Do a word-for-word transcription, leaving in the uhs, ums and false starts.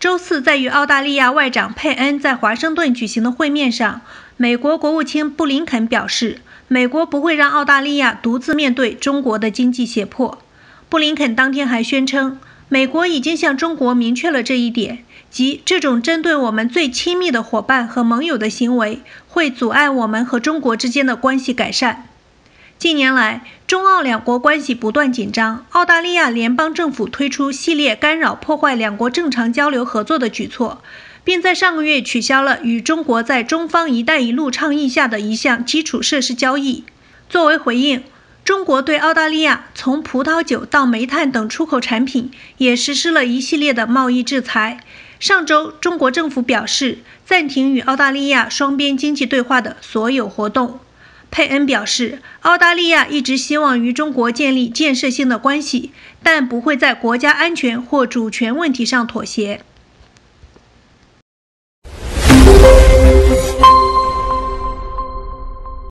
周四在与澳大利亚外长佩恩在华盛顿举行的会面上，美国国务卿布林肯表示，美国不会让澳大利亚独自面对中国的经济胁迫。布林肯当天还宣称，美国已经向中国明确了这一点，即这种针对我们最亲密的伙伴和盟友的行为，会阻碍我们和中国之间的关系改善。近年来，中澳两国关系不断紧张，澳大利亚联邦政府推出系列干扰破坏两国正常交流合作的举措，并在上个月取消了与中国在中方“一带一路”倡议下的一项基础设施交易。作为回应，中国对澳大利亚从葡萄酒到煤炭等出口产品也实施了一系列的贸易制裁。上周，中国政府表示暂停与澳大利亚双边经济对话的所有活动。佩恩表示，澳大利亚一直希望与中国建立建设性的关系，但不会在国家安全或主权问题上妥协。